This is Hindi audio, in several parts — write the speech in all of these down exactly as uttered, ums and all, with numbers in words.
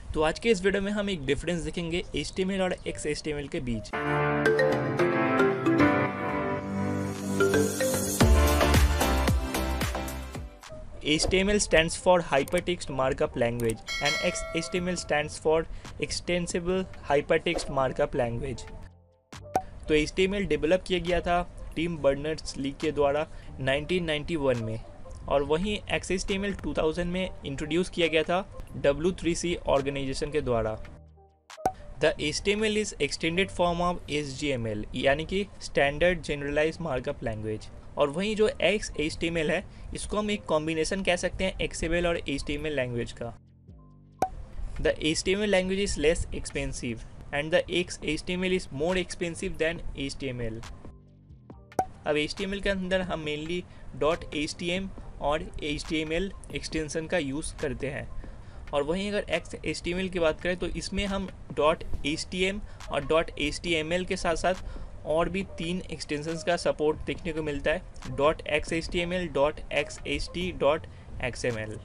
तो आज के इस वीडियो में हम एक डिफरेंस देखेंगे एच टी एम एल और X H T M L के बीच। H T M L stands for Hypertext Markup Language and X H T M L stands for Extensible Hypertext Markup Language। तो H T M L develop किया गया था टिम बर्नर्स-ली के द्वारा नाइनटीन नाइंटी वन में, और वहीं X H T M L two thousand में इंट्रोड्यूस किया गया था डब्ल्यू थ्री सी ऑर्गेनाइजेशन के द्वारा। The H T M L is extended form of S G M L, यानी कि स्टैंडर्ड जनरलाइज मार्कअप लैंग्वेज। और वहीं जो X H T M L है, इसको हम एक कॉम्बिनेशन कह सकते हैं एक्स एम एल और H T M L language का। The H T M L language is less expensive and the X H T M L is more expensive than H T M L। अब H T M L के अंदर हम mainly dot H T M और H T M L extension का यूज़ करते हैं, और वहीं अगर X H T M L की बात करें तो इसमें हम डॉट एच टी एम और dot H T M L के साथ साथ और भी तीन एक्सटेंशंस का सपोर्ट देखने को मिलता है, dot X H T M L, dot X H T, dot X M L.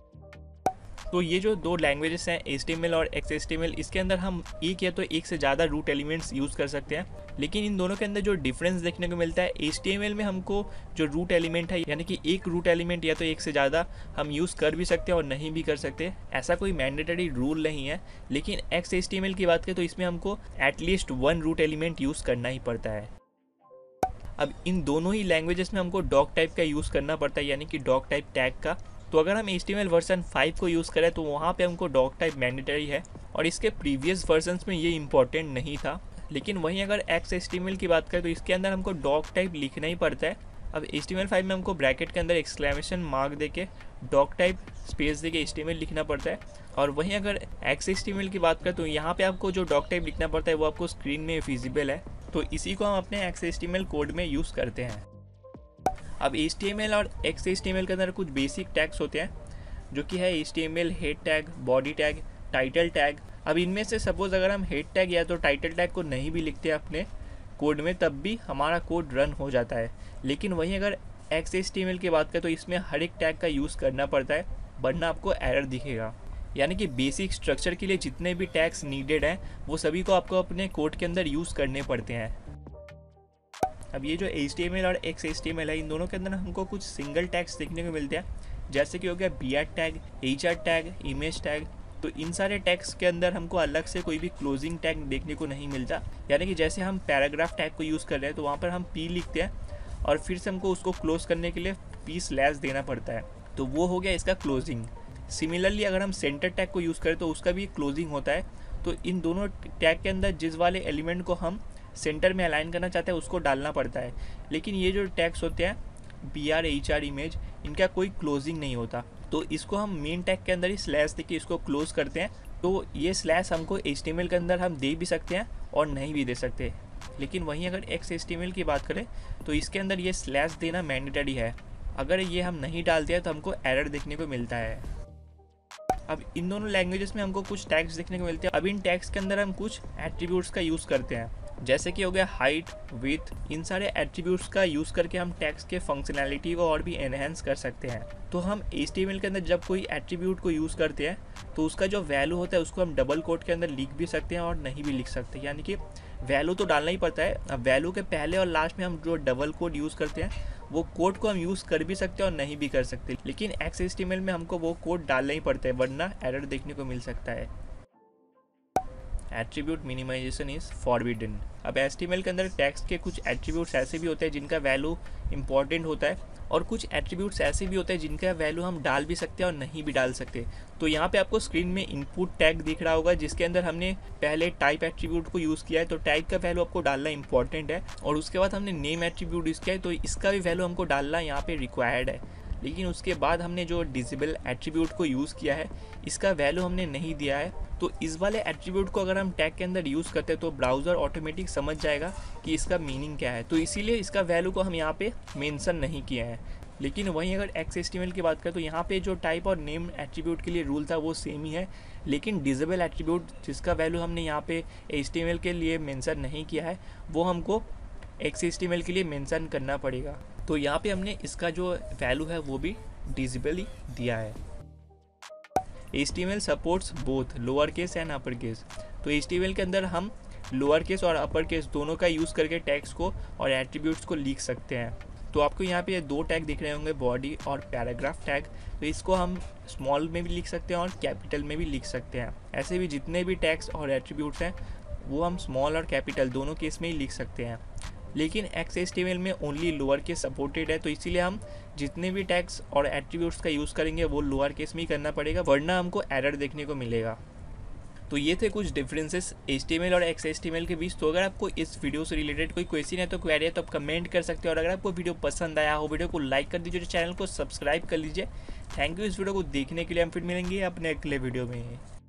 तो ये जो दो लैंग्वेजेस हैं H T M L और X H T M L, इसके अंदर हम एक या तो एक से ज़्यादा रूट एलिमेंट्स यूज़ कर सकते हैं, लेकिन इन दोनों के अंदर जो डिफरेंस देखने को मिलता है, H T M L में हमको जो रूट एलिमेंट है, यानी कि एक रूट एलिमेंट या तो एक से ज़्यादा हम यूज़ कर भी सकते हैं और नहीं भी कर सकते, ऐसा कोई मैंडेटरी रूल नहीं है। लेकिन X H T M L की बात करें तो इसमें हमको at least one root element use करना ही पड़ता है। अब इन दोनों ही लैंग्वेजेस में हमको डॉक टाइप का यूज़ करना पड़ता है, यानी कि डॉक टाइप टैग का। तो अगर हम H T M L version five को यूज़ करें तो वहाँ पे हमको डॉक टाइप मैंडेटरी है, और इसके प्रीवियस वर्जन्स में ये इंपॉर्टेंट नहीं था। लेकिन वहीं अगर X H T M L की बात करें तो इसके अंदर हमको डॉक टाइप लिखना ही पड़ता है। अब H T M L five में हमको ब्रैकेट के अंदर एक्सक्लेमेशन मार्क देके डॉक टाइप स्पेस देके H T M L लिखना पड़ता है, और वहीं अगर X H T M L की बात करें तो यहाँ पे आपको जो डॉक टाइप लिखना पड़ता है वो आपको स्क्रीन में विजिबल है। तो इसी को हम अपने X H T M L code में यूज़ करते हैं। अब H T M L और X H T M L के अंदर कुछ बेसिक टैग्स होते हैं, जो कि है H T M L head tag, body tag, title tag. अब इनमें से सपोज अगर हम हेड टैग या तो टाइटल टैग को नहीं भी लिखते हैं अपने कोड में, तब भी हमारा कोड रन हो जाता है। लेकिन वहीं अगर X H T M L की बात करें तो इसमें हर एक टैग का यूज़ करना पड़ता है, वरना आपको एरर दिखेगा। यानी कि बेसिक स्ट्रक्चर के लिए जितने भी टैग्स नीडेड हैं वो सभी को आपको अपने कोड के अंदर यूज़ करने पड़ते हैं। अब ये जो H T M L और X H T M L है, इन दोनों के अंदर हमको कुछ सिंगल टैग्स देखने को मिलते हैं, जैसे कि हो गया B R tag, H R tag, image tag. तो इन सारे टैग्स के अंदर हमको अलग से कोई भी क्लोजिंग टैग देखने को नहीं मिलता। यानी कि जैसे हम पैराग्राफ टैग को यूज़ कर रहे हैं तो वहाँ पर हम पी लिखते हैं और फिर से हमको उसको क्लोज करने के लिए पी स्लैश देना पड़ता है, तो वो हो गया इसका क्लोजिंग। सिमिलरली अगर हम सेंटर टैग को यूज़ करें तो उसका भी क्लोजिंग होता है। तो इन दोनों टैग के अंदर जिस वाले एलिमेंट को हम सेंटर में अलाइन करना चाहते हैं उसको डालना पड़ता है। लेकिन ये जो टैग्स होते हैं B R, H R, image, इनका कोई क्लोजिंग नहीं होता, तो इसको हम मेन टैग के अंदर ही स्लैश देके इसको क्लोज करते हैं। तो ये स्लैश हमको H T M L के अंदर हम दे भी सकते हैं और नहीं भी दे सकते। लेकिन वहीं अगर X H T M L की बात करें तो इसके अंदर ये स्लैश देना मैंडेटरी है। अगर ये हम नहीं डालते हैं तो हमको एरर देखने को मिलता है। अब इन दोनों लैंग्वेजेस में हमको कुछ टैग्स देखने को मिलते हैं। अब इन टैग्स के अंदर हम कुछ एट्रीब्यूट्स का यूज़ करते हैं, जैसे कि हो गया हाइट, विड्थ। इन सारे एट्रीब्यूट्स का यूज़ करके हम टैग्स के फंक्शनैलिटी को और भी एनहेंस कर सकते हैं। तो हम H T M L के अंदर जब कोई एट्रीब्यूट को यूज़ करते हैं तो उसका जो वैल्यू होता है उसको हम डबल कोट के अंदर लिख भी सकते हैं और नहीं भी लिख सकते, यानी कि वैल्यू तो डालना ही पड़ता है। अब वैल्यू के पहले और लास्ट में हम जो डबल कोड यूज़ करते हैं वो कोड को हम यूज़ कर भी सकते हैं और नहीं भी कर सकते। लेकिन X H T M L में हमको वो कोड डालना ही पड़ता है, वरना एरर देखने को मिल सकता है। Attribute minimization is forbidden. अब H T M L के अंदर टैग्स के कुछ एट्रीब्यूट्स ऐसे भी होते हैं जिनका वैल्यू इंपॉर्टेंट होता है, और कुछ एट्रीब्यूट्स ऐसे भी होते हैं जिनका वैल्यू हम डाल भी सकते हैं और नहीं भी डाल सकते। तो यहाँ पे आपको स्क्रीन में इनपुट टैग दिख रहा होगा, जिसके अंदर हमने पहले टाइप एट्रीब्यूट को यूज़ किया है, तो टाइप का वैल्यू आपको डालना इंपॉर्टेंट है, और उसके बाद हमने नेम एट्रीब्यूट यूज़ किया है तो इसका भी वैल्यू हमको डालना यहाँ पे रिक्वायर्ड है। लेकिन उसके बाद हमने जो डिसेबल एट्रीब्यूट को यूज़ किया है इसका वैल्यू हमने नहीं दिया है। तो इस वाले एट्रीब्यूट को अगर हम टैग के अंदर यूज़ करते हैं तो ब्राउज़र ऑटोमेटिक समझ जाएगा कि इसका मीनिंग क्या है, तो इसीलिए इसका वैल्यू को हम यहाँ पे मेंशन नहीं किया है। लेकिन वहीं अगर X H T M L की बात करें तो यहाँ पे जो टाइप और नेम एट्रीब्यूट के लिए रूल था वो सेम ही है, लेकिन डिसेबल एट्रीब्यूट जिसका वैल्यू हमने यहाँ पे H T M L के लिए मेंशन नहीं किया है वो हमको X H T M L के लिए मेंशन करना पड़ेगा। तो यहाँ पे हमने इसका जो वैल्यू है वो भी डिसेबल ही दिया है। H T M L supports both lower case and upper case. तो एच टी एम एल के अंदर हम लोअर केस और अपर केस दोनों का यूज़ करके टैग्स को और एट्रीब्यूट्स को लिख सकते हैं। तो आपको यहाँ पे दो टैग दिख रहे होंगे, बॉडी और पैराग्राफ टैग। तो इसको हम स्मॉल में भी लिख सकते हैं और कैपिटल में भी लिख सकते हैं। ऐसे भी जितने भी टैग्स और एट्रीब्यूट्स हैं वो हम स्मॉल और कैपिटल दोनों केस में ही लिख सकते हैं। लेकिन X H T M L में ओनली लोअर केस सपोर्टेड है, तो इसीलिए हम जितने भी टैग्स और एट्रीब्यूट्स का यूज़ करेंगे वो लोअर केस में ही करना पड़ेगा, वरना हमको एरर देखने को मिलेगा। तो ये थे कुछ differences H T M L और X H T M L के बीच। तो अगर आपको इस वीडियो से रिलेटेड कोई क्वेश्चन है तो क्वेरी है तो आप कमेंट कर सकते हो। और अगर आपको वीडियो पसंद आया हो वीडियो को लाइक कर दीजिए, चैनल को सब्सक्राइब कर लीजिए। थैंक यू इस वीडियो को देखने के लिए। हम फिर मिलेंगे अपने अगले वीडियो में।